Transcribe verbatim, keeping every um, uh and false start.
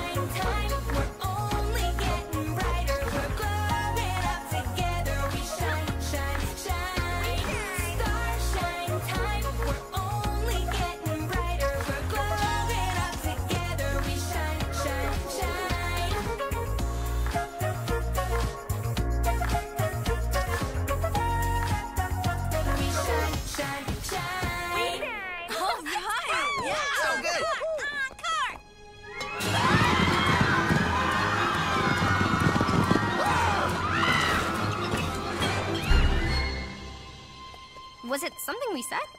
Starshine time. We're only getting brighter. We're glowing up together. We shine, shine, shine. Starshine time. We're only getting brighter. We're glowing up together. We shine, shine, shine. We shine, shine, shine. All right! Yeah! So good! Was it something we said?